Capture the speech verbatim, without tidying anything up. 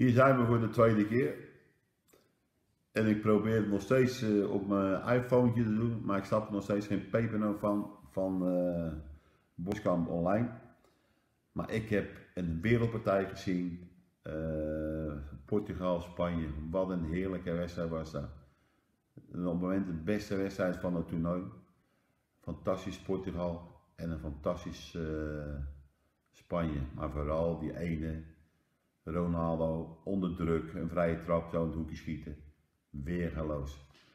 Hier zijn we voor de tweede keer. En ik probeer het nog steeds uh, op mijn iPhone te doen, maar ik snap er nog steeds geen peper van, van uh, Boskamp online. Maar ik heb een wereldpartij gezien. Uh, Portugal, Spanje. Wat een heerlijke wedstrijd was dat. Op het moment de beste wedstrijd van het toernooi. Fantastisch Portugal en een fantastisch uh, Spanje. Maar vooral die ene Ronaldo onder druk, een vrije trap, zo in het hoekje schieten. Weergeloos.